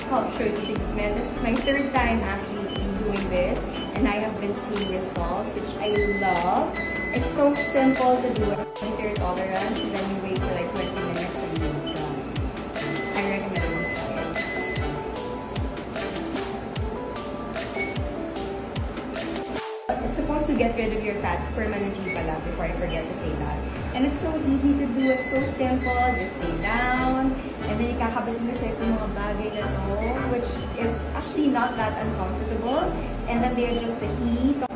called shirty treatment. This is my third time actually doing this, and I have been seeing results, which I love. It's so simple to do it with your tolerance, and then you wait for like 20 minutes and you're done. I recommend you try it. It's supposed to get rid of your fats permanently pala, before I forget to say that. And it's so easy to do, it's so simple. Just lay down, and then ikakabit mo sa itong mga bagay na to, which is actually not that uncomfortable. And then they adjust the heat.